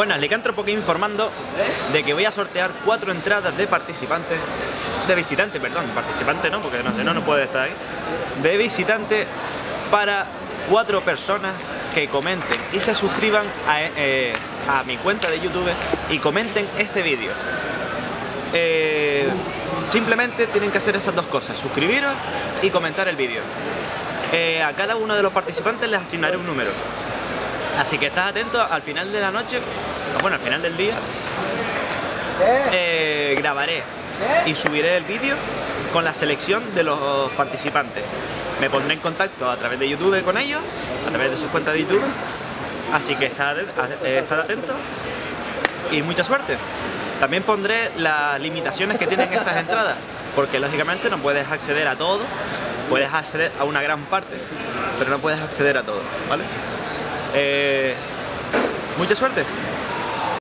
Bueno, Licántropo aquí informando de que voy a sortear 4 entradas de participantes, de visitante, perdón, de participante no, porque no puede estar ahí, de visitante para 4 personas que comenten y se suscriban a mi cuenta de YouTube y comenten este vídeo. Simplemente tienen que hacer esas dos cosas, suscribiros y comentar el vídeo. A cada uno de los participantes les asignaré un número. Así que estad atentos, al final de la noche, bueno, al final del día, grabaré y subiré el vídeo con la selección de los participantes. Me pondré en contacto a través de YouTube con ellos, a través de sus cuentas de YouTube. Así que estad atentos y mucha suerte. También pondré las limitaciones que tienen estas entradas, porque lógicamente no puedes acceder a todo, puedes acceder a una gran parte, pero no puedes acceder a todo, ¿vale? Mucha suerte.